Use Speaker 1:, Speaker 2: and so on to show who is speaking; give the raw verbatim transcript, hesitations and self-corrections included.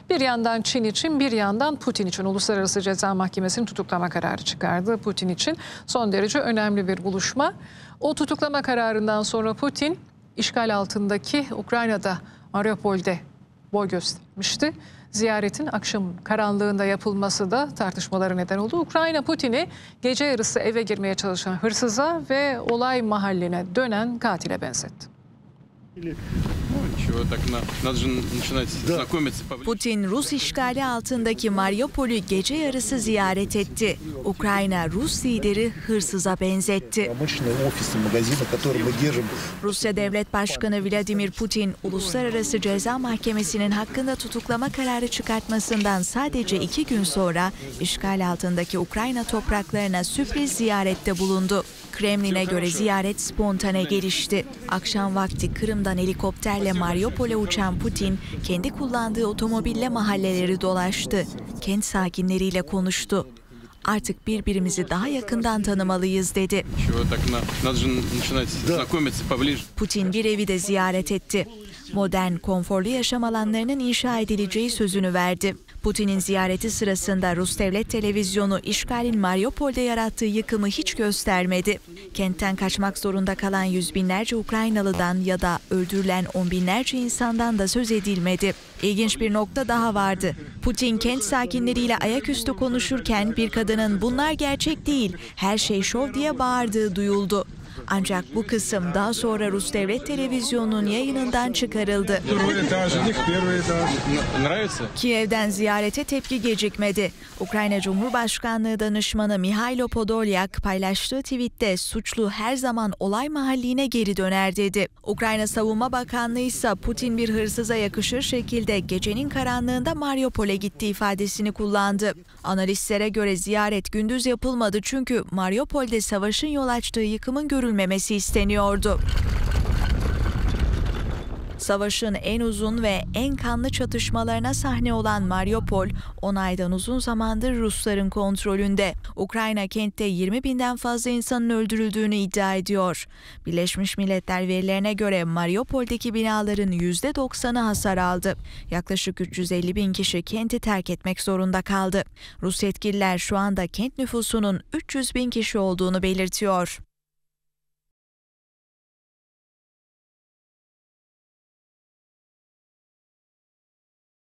Speaker 1: Bir yandan Çin için, bir yandan Putin için Uluslararası Ceza Mahkemesi'nin tutuklama kararı çıkardı. Putin için son derece önemli bir buluşma. O tutuklama kararından sonra Putin işgal altındaki Ukrayna'da Mariupol'de boy göstermişti. Ziyaretin akşam karanlığında yapılması da tartışmalara neden oldu. Ukrayna Putin'i gece yarısı eve girmeye çalışan hırsıza ve olay mahalline dönen katile benzetti.
Speaker 2: Putin, Rus işgali altındaki Mariupol'ü gece yarısı ziyaret etti. Ukrayna, Rus lideri hırsıza benzetti. Rusya Devlet Başkanı Vladimir Putin, Uluslararası Ceza Mahkemesi'nin hakkında tutuklama kararı çıkartmasından sadece iki gün sonra işgal altındaki Ukrayna topraklarına sürpriz ziyarette bulundu. Kremlin'e göre ziyaret spontane gelişti. Akşam vakti Kırım'dan helikopterle Mariupol'e uçan Putin, kendi kullandığı otomobille mahalleleri dolaştı. Kent sakinleriyle konuştu. Artık birbirimizi daha yakından tanımalıyız dedi. Putin bir evi de ziyaret etti. Modern, konforlu yaşam alanlarının inşa edileceği sözünü verdi. Putin'in ziyareti sırasında Rus Devlet Televizyonu işgalin Mariupol'de yarattığı yıkımı hiç göstermedi. Kentten kaçmak zorunda kalan yüz binlerce Ukraynalıdan ya da öldürülen on binlerce insandan da söz edilmedi. İlginç bir nokta daha vardı. Putin kent sakinleriyle ayaküstü konuşurken bir kadının "bunlar gerçek değil, her şey şov" diye bağırdığı duyuldu. Ancak bu kısım daha sonra Rus Devlet Televizyonu'nun yayınından çıkarıldı. Kiev'den ziyarete tepki gecikmedi. Ukrayna Cumhurbaşkanlığı Danışmanı Mihailo Podolyak paylaştığı tweette suçlu her zaman olay mahalline geri döner dedi. Ukrayna Savunma Bakanlığı ise Putin bir hırsıza yakışır şekilde gecenin karanlığında Mariupol'e gitti ifadesini kullandı. Analistlere göre ziyaret gündüz yapılmadı çünkü Mariupol'de savaşın yol açtığı yıkımın görülmemesi isteniyordu. Savaşın en uzun ve en kanlı çatışmalarına sahne olan Mariupol, on aydan uzun zamandır Rusların kontrolünde. Ukrayna kentte yirmi binden fazla insanın öldürüldüğünü iddia ediyor. Birleşmiş Milletler verilerine göre Mariupol'deki binaların yüzde doksanı hasar aldı. Yaklaşık üç yüz elli bin kişi kenti terk etmek zorunda kaldı. Rus yetkililer şu anda kent nüfusunun üç yüz bin kişi olduğunu belirtiyor.